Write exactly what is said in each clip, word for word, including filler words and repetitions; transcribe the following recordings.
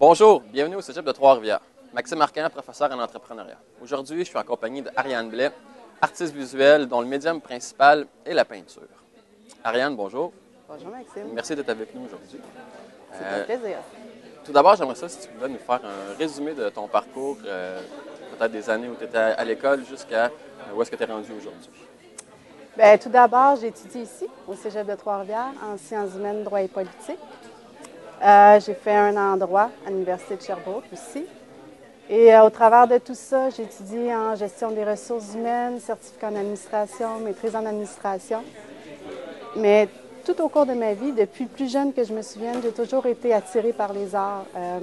Bonjour, bienvenue au Cégep de Trois-Rivières. Maxime Arcan, professeur en entrepreneuriat. Aujourd'hui, je suis en compagnie d'Ariane Blais, artiste visuelle dont le médium principal est la peinture. Ariane, bonjour. Bonjour Maxime. Merci d'être avec nous aujourd'hui. C'est euh, un plaisir. Tout d'abord, j'aimerais ça si tu pouvais nous faire un résumé de ton parcours, euh, peut-être des années où tu étais à l'école jusqu'à euh, où est-ce que tu es rendu aujourd'hui. Bien, tout d'abord, j'ai étudié ici, au Cégep de Trois-Rivières, en sciences humaines, droit et politique. Euh, j'ai fait un an en droit à l'Université de Sherbrooke aussi. Et euh, au travers de tout ça, j'ai étudié en gestion des ressources humaines, certificat en administration, maîtrise en administration. Mais tout au cours de ma vie, depuis plus jeune que je me souvienne, j'ai toujours été attirée par les arts. Euh,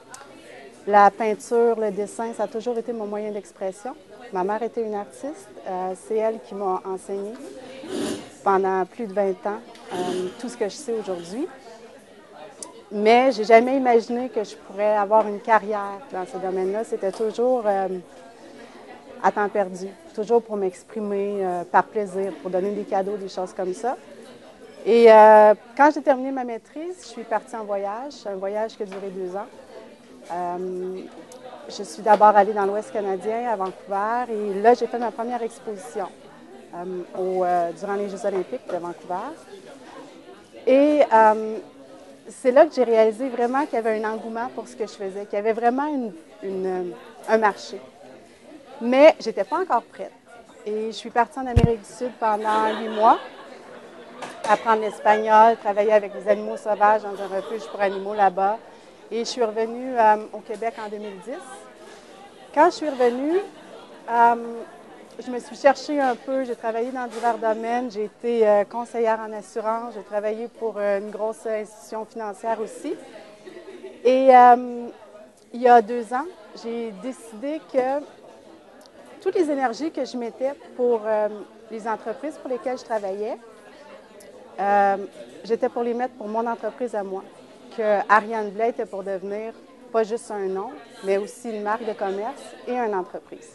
la peinture, le dessin, ça a toujours été mon moyen d'expression. Ma mère était une artiste. Euh, c'est elle qui m'a enseigné pendant plus de vingt ans euh, tout ce que je sais aujourd'hui. Mais je n'ai jamais imaginé que je pourrais avoir une carrière dans ce domaine-là. C'était toujours euh, à temps perdu, toujours pour m'exprimer euh, par plaisir, pour donner des cadeaux, des choses comme ça. Et euh, quand j'ai terminé ma maîtrise, je suis partie en voyage, un voyage qui a duré deux ans. Euh, je suis d'abord allée dans l'Ouest canadien, à Vancouver, et là, j'ai fait ma première exposition euh, au, euh, durant les Jeux olympiques de Vancouver. Et euh, c'est là que j'ai réalisé vraiment qu'il y avait un engouement pour ce que je faisais, qu'il y avait vraiment une, une, un marché. Mais je n'étais pas encore prête. Et je suis partie en Amérique du Sud pendant huit mois, apprendre l'espagnol, travailler avec les animaux sauvages dans un refuge pour animaux là-bas. Et je suis revenue euh, au Québec en deux mille dix. Quand je suis revenue, euh, je me suis cherchée un peu, j'ai travaillé dans divers domaines, j'ai été euh, conseillère en assurance, j'ai travaillé pour euh, une grosse institution financière aussi. Et euh, il y a deux ans, j'ai décidé que toutes les énergies que je mettais pour euh, les entreprises pour lesquelles je travaillais, euh, j'étais pour les mettre pour mon entreprise à moi. Que Ariane Blais était pour devenir pas juste un nom, mais aussi une marque de commerce et une entreprise.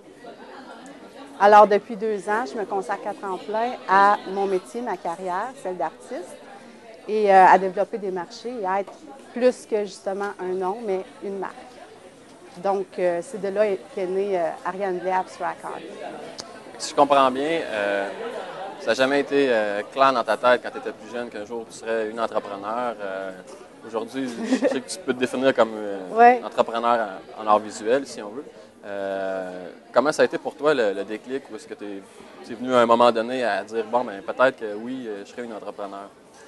Alors, depuis deux ans, je me consacre à temps plein à mon métier, ma carrière, celle d'artiste, et euh, à développer des marchés et à être plus que justement un nom, mais une marque. Donc, euh, c'est de là qu'est née euh, Ariane Blais Abstract Art. Si je comprends bien, euh, ça n'a jamais été euh, clair dans ta tête quand tu étais plus jeune qu'un jour tu serais une entrepreneur. Euh, Aujourd'hui, je sais que tu peux te définir comme euh, ouais. entrepreneur en, en art visuel, si on veut. Euh, comment ça a été pour toi le, le déclic? Ou est-ce que tu es, es venu à un moment donné à dire, bon, ben peut-être que oui, je serais une entrepreneur?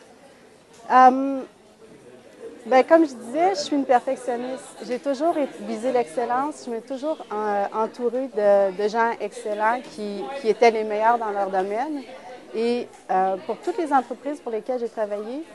Um, ben, comme je disais, je suis une perfectionniste. J'ai toujours visé l'excellence. Je m'ai toujours euh, entourée de, de gens excellents qui, qui étaient les meilleurs dans leur domaine. Et euh, pour toutes les entreprises pour lesquelles j'ai travaillé,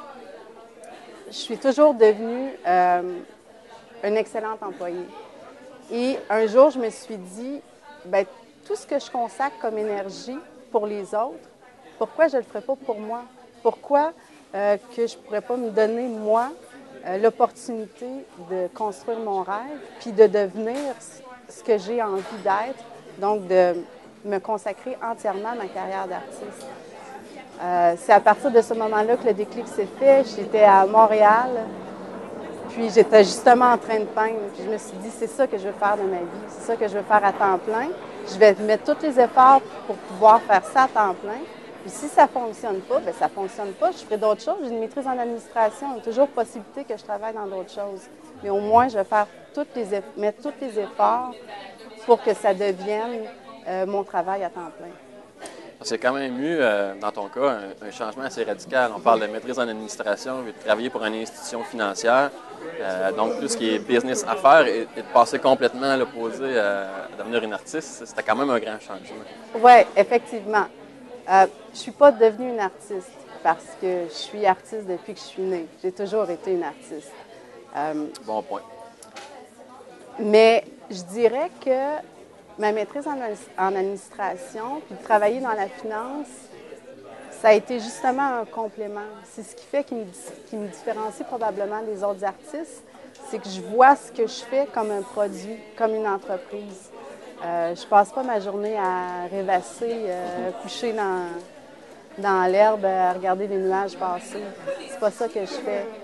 je suis toujours devenue euh, une excellente employée. Et un jour, je me suis dit, bien, tout ce que je consacre comme énergie pour les autres, pourquoi je ne le ferais pas pour moi? Pourquoi euh, que je ne pourrais pas me donner, moi, euh, l'opportunité de construire mon rêve, puis de devenir ce que j'ai envie d'être, donc de me consacrer entièrement à ma carrière d'artiste. Euh, c'est à partir de ce moment-là que le déclic s'est fait. J'étais à Montréal, puis j'étais justement en train de peindre. Puis je me suis dit, c'est ça que je veux faire de ma vie, c'est ça que je veux faire à temps plein. Je vais mettre tous les efforts pour pouvoir faire ça à temps plein. Puis si ça ne fonctionne pas, bien ça ne fonctionne pas. Je ferai d'autres choses. J'ai une maîtrise en administration. Il y a toujours possibilité que je travaille dans d'autres choses. Mais au moins, je vais faire toutes les, mettre tous les efforts pour que ça devienne euh, mon travail à temps plein. C'est quand même eu, euh, dans ton cas, un, un changement assez radical. On parle de maîtrise en administration, de travailler pour une institution financière, euh, donc tout ce qui est business affaires, et, et de passer complètement à l'opposé à, à devenir une artiste, c'était quand même un grand changement. Oui, effectivement. Euh, je ne suis pas devenue une artiste parce que je suis artiste depuis que je suis née. J'ai toujours été une artiste. Euh, bon point. Mais je dirais que ma maîtrise en, en administration, puis de travailler dans la finance, ça a été justement un complément. C'est ce qui fait qu'il me, qui me différencie probablement des autres artistes, c'est que je vois ce que je fais comme un produit, comme une entreprise. Euh, je passe pas ma journée à rêvasser, euh, coucher dans, dans l'herbe, à regarder les nuages passer. C'est pas ça que je fais.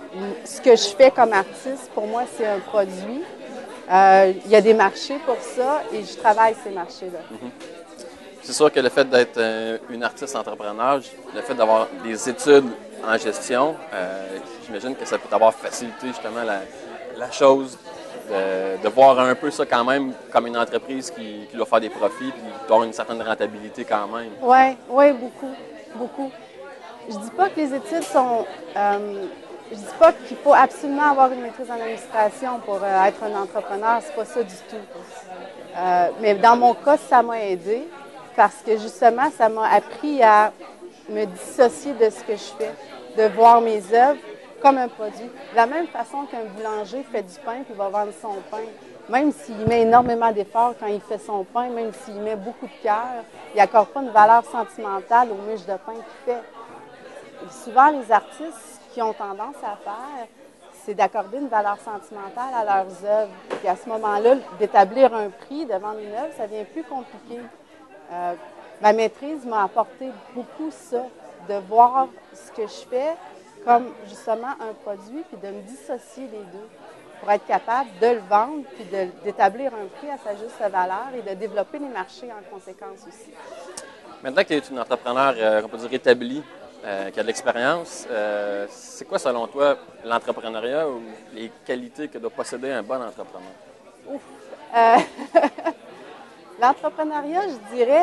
ce que je fais comme artiste, pour moi, c'est un produit. Euh, il y a des marchés pour ça et je travaille ces marchés-là. Mm-hmm. C'est sûr que le fait d'être euh, une artiste entrepreneur, le fait d'avoir des études en gestion, euh, j'imagine que ça peut avoir facilité justement la, la chose de, de voir un peu ça quand même comme une entreprise qui, qui doit faire des profits puis d'avoir une certaine rentabilité quand même. Oui, oui, beaucoup, beaucoup. Je dis pas que les études sont... Euh, je dis pas qu'il faut absolument avoir une maîtrise en administration pour euh, être un entrepreneur, c'est pas ça du tout. Euh, mais dans mon cas, ça m'a aidé parce que justement, ça m'a appris à me dissocier de ce que je fais, de voir mes œuvres comme un produit. De la même façon qu'un boulanger fait du pain puis va vendre son pain, même s'il met énormément d'efforts quand il fait son pain, même s'il met beaucoup de cœur, il n'accorde pas une valeur sentimentale aux miches de pain qu'il fait. Et souvent, les artistes qui ont tendance à faire, c'est d'accorder une valeur sentimentale à leurs œuvres. Puis à ce moment-là, d'établir un prix, de vendre une œuvre, ça devient plus compliqué. Euh, ma maîtrise m'a apporté beaucoup ça, de voir ce que je fais comme justement un produit, puis de me dissocier des deux pour être capable de le vendre, puis de, d'établir un prix à sa juste valeur et de développer les marchés en conséquence aussi. Maintenant que tu es une entrepreneur, euh, on peut dire établie, euh, qui a de l'expérience, euh, c'est quoi selon toi l'entrepreneuriat ou les qualités que doit posséder un bon entrepreneur? Ouf! Euh, L'entrepreneuriat, je dirais,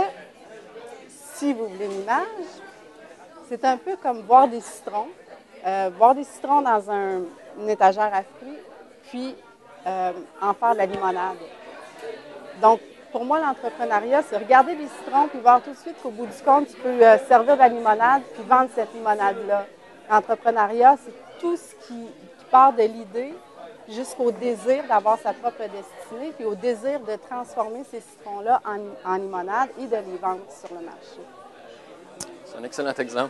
si vous voulez une image, c'est un peu comme boire des citrons. Euh, boire des citrons dans un, une étagère à fruits, puis euh, en faire de la limonade. Donc, pour moi, l'entrepreneuriat, c'est regarder des citrons, puis voir tout de suite qu'au bout du compte, tu peux euh, servir de la limonade, puis vendre cette limonade-là. L'entrepreneuriat, c'est tout ce qui, qui part de l'idée jusqu'au désir d'avoir sa propre destinée, puis au désir de transformer ces citrons-là en, en limonade et de les vendre sur le marché. C'est un excellent exemple.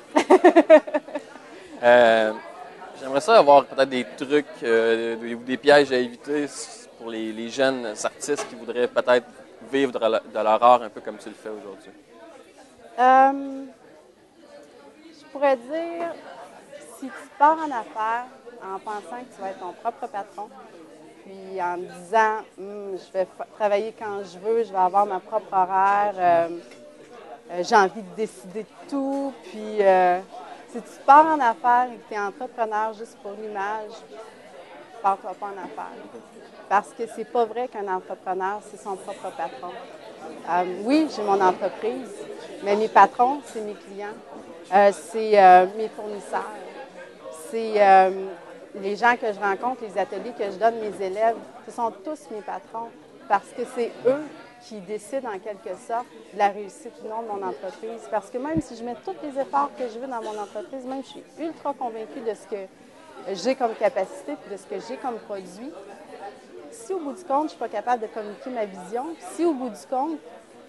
euh, j'aimerais ça avoir peut-être des trucs ou euh, des, des pièges à éviter pour les, les jeunes artistes qui voudraient peut-être vivre de, de leur art un peu comme tu le fais aujourd'hui. Euh, je pourrais dire, si tu pars en affaires en pensant que tu vas être ton propre patron, puis en me disant, hm, je vais f- travailler quand je veux, je vais avoir ma propre horaire, euh, euh, j'ai envie de décider de tout, puis euh, si tu pars en affaires et que tu es entrepreneur juste pour l'image, pars-toi pas en affaires. Parce que c'est pas vrai qu'un entrepreneur, c'est son propre patron. Euh, oui, j'ai mon entreprise, mais mes patrons, c'est mes clients, euh, c'est euh, mes fournisseurs, c'est euh, les gens que je rencontre, les ateliers que je donne, mes élèves, ce sont tous mes patrons parce que c'est eux qui décident en quelque sorte de la réussite ou non de mon entreprise. Parce que même si je mets tous les efforts que je veux dans mon entreprise, même je suis ultra convaincue de ce que j'ai comme capacité et de ce que j'ai comme produit, si au bout du compte, je ne suis pas capable de communiquer ma vision, si au bout du compte,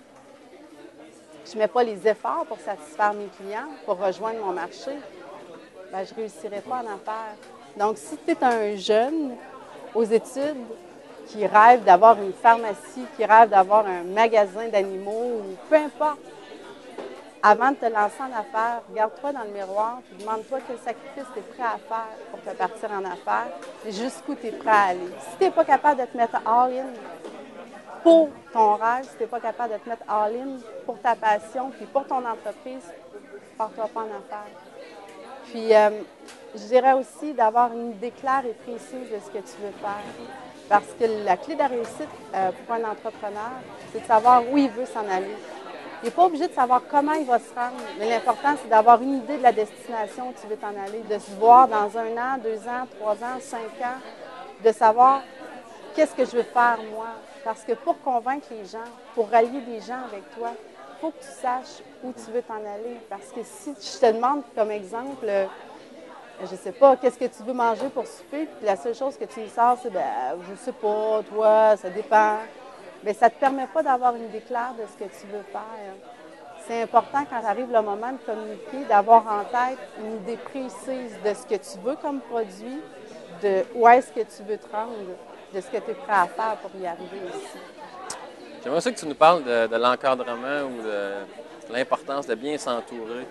je ne mets pas les efforts pour satisfaire mes clients, pour rejoindre mon marché, bien, je ne réussirai pas en affaires. Donc, si tu es un jeune aux études qui rêve d'avoir une pharmacie, qui rêve d'avoir un magasin d'animaux, ou peu importe, avant de te lancer en affaires, regarde-toi dans le miroir et demande-toi quel sacrifice tu es prêt à faire pour te partir en affaires et jusqu'où tu es prêt à aller. Si tu n'es pas capable de te mettre all-in pour ton rêve, si tu n'es pas capable de te mettre all-in pour ta passion puis pour ton entreprise, pars-toi pas en affaires. Puis, euh, je dirais aussi d'avoir une idée claire et précise de ce que tu veux faire. Parce que la clé de la réussite euh, pour un entrepreneur, c'est de savoir où il veut s'en aller. Il n'est pas obligé de savoir comment il va se rendre, mais l'important, c'est d'avoir une idée de la destination où tu veux t'en aller, de se voir dans un an, deux ans, trois ans, cinq ans, de savoir qu'est-ce que je veux faire moi. Parce que pour convaincre les gens, pour rallier des gens avec toi, il faut que tu saches où tu veux t'en aller. Parce que si je te demande comme exemple, euh, je ne sais pas, qu'est-ce que tu veux manger pour souper, puis la seule chose que tu me sors, c'est, ben, je ne sais pas, toi, ça dépend. Bien, ça ne te permet pas d'avoir une idée claire de ce que tu veux faire. C'est important quand arrive le moment de communiquer, d'avoir en tête une idée précise de ce que tu veux comme produit, de où est-ce que tu veux te rendre, de ce que tu es prêt à faire pour y arriver aussi. J'aimerais aussi que tu nous parles de, de l'encadrement ou de l'importance de bien s'entourer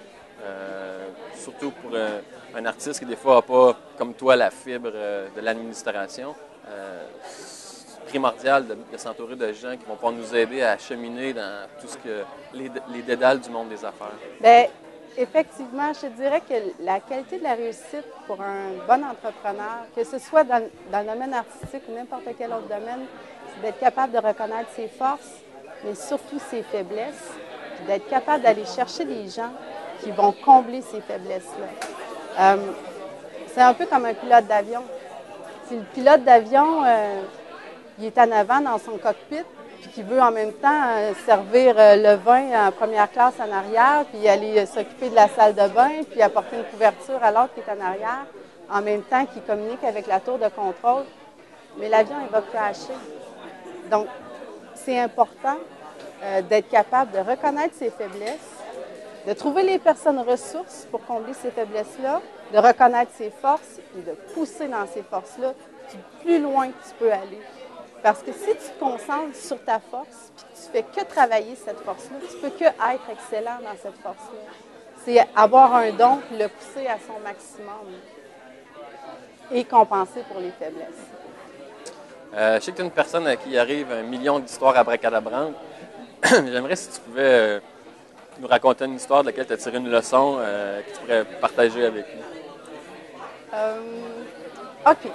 euh, surtout pour euh, un artiste qui, des fois, n'a pas, comme toi, la fibre euh, de l'administration. Euh, c'est primordial de, de s'entourer de gens qui vont pouvoir nous aider à cheminer dans tout ce que les, les dédales du monde des affaires. Bien, effectivement, je te dirais que la qualité de la réussite pour un bon entrepreneur, que ce soit dans, dans le domaine artistique ou n'importe quel autre domaine, c'est d'être capable de reconnaître ses forces, mais surtout ses faiblesses, puis d'être capable d'aller chercher des gens qui vont combler ces faiblesses-là. Euh, c'est un peu comme un pilote d'avion. Si le pilote d'avion, euh, il est en avant dans son cockpit, puis qui veut en même temps euh, servir euh, le vin en première classe en arrière, puis aller euh, s'occuper de la salle de bain, puis apporter une couverture à l'autre qui est en arrière, en même temps qu'il communique avec la tour de contrôle, mais l'avion, il va crasher. Donc, c'est important euh, d'être capable de reconnaître ses faiblesses, de trouver les personnes ressources pour combler ces faiblesses-là, de reconnaître ses forces et de pousser dans ces forces-là du plus loin que tu peux aller. Parce que si tu te concentres sur ta force puis que tu fais que travailler cette force-là, tu ne peux que être excellent dans cette force-là. C'est avoir un don puis le pousser à son maximum et compenser pour les faiblesses. Euh, je sais que tu es une personne à qui arrive un million d'histoires abracadabrantes. J'aimerais si tu pouvais euh, nous raconter une histoire de laquelle tu as tiré une leçon euh, que tu pourrais partager avec nous. Euh, OK.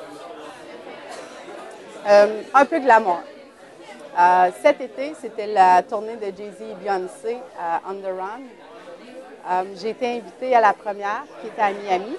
Euh, un peu glamour. Euh, cet été, c'était la tournée de Jay-Z et Beyoncé à On the Run. Euh, j'ai été invitée à la première, qui était à Miami.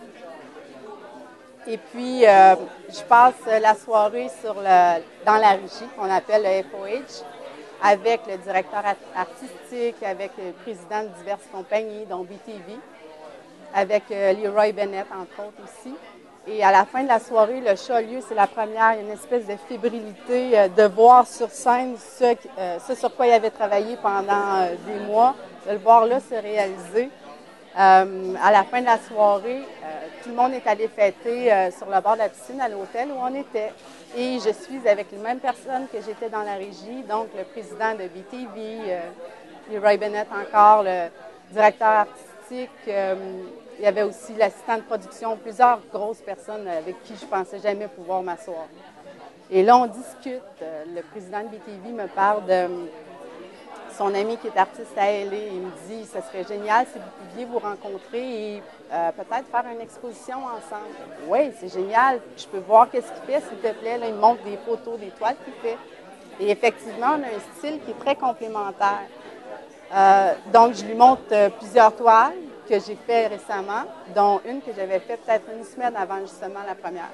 Et puis, euh, je passe la soirée sur le, dans la régie, qu'on appelle le F O H, avec le directeur artistique, avec le président de diverses compagnies, dont B T V, avec euh, Leroy Bennett, entre autres aussi. Et à la fin de la soirée, le show a lieu, c'est la première, il y a une espèce de fébrilité euh, de voir sur scène ce, euh, ce sur quoi il avait travaillé pendant euh, des mois, de le voir là se réaliser. Euh, à la fin de la soirée, euh, tout le monde est allé fêter euh, sur le bord de la piscine à l'hôtel où on était. Et je suis avec les mêmes personnes que j'étais dans la régie, donc le président de B T V, euh, Leroy Bennett encore, le directeur artistique. Euh, il y avait aussi l'assistant de production, plusieurs grosses personnes avec qui je ne pensais jamais pouvoir m'asseoir. Et là, on discute. Euh, le président de B T V me parle de son ami qui est artiste à L A. Il me dit, ce serait génial si vous pouviez vous rencontrer et euh, peut-être faire une exposition ensemble. Oui, c'est génial. Je peux voir qu'est-ce qu'il fait, s'il te plaît. Là, il me montre des photos, des toiles qu'il fait. Et effectivement, on a un style qui est très complémentaire. Euh, donc, je lui montre euh, plusieurs toiles que j'ai fait récemment, dont une que j'avais fait peut-être une semaine avant justement la première.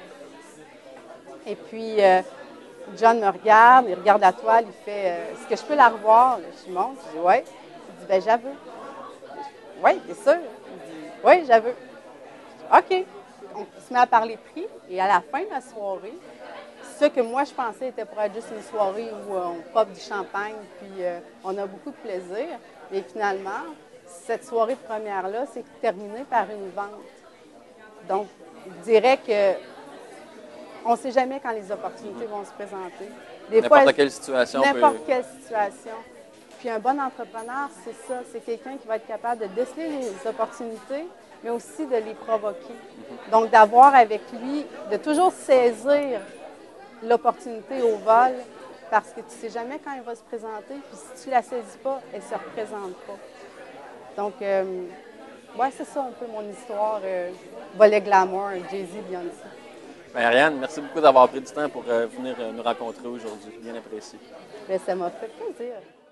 Et puis, euh, John me regarde, il regarde la toile, il fait euh, « Est-ce que je peux la revoir? » Je lui montre, je dis « Oui. » Il dit « Bien, j'avoue. » « Oui, c'est sûr. » Il dit « Oui, j'avoue. » OK. On se met à parler prix et à la fin de la soirée, ce que moi je pensais était pour être juste une soirée où euh, on pop du champagne puis euh, on a beaucoup de plaisir, mais finalement, cette soirée première-là, c'est terminé par une vente. Donc, je dirais que on ne sait jamais quand les opportunités vont se présenter. N'importe quelle situation. N'importe peut... quelle situation. Puis un bon entrepreneur, c'est ça, c'est quelqu'un qui va être capable de déceler les opportunités, mais aussi de les provoquer. Mm-hmm. Donc, d'avoir avec lui, de toujours saisir l'opportunité au vol, parce que tu ne sais jamais quand elle va se présenter, puis si tu ne la saisis pas, elle ne se représente pas. Donc, euh, ouais, c'est ça un peu mon histoire, euh, volet glamour, Jay-Z, Beyoncé. Bien, Ariane, merci beaucoup d'avoir pris du temps pour euh, venir euh, nous rencontrer aujourd'hui. Bien apprécié. Bien, ça m'a fait plaisir.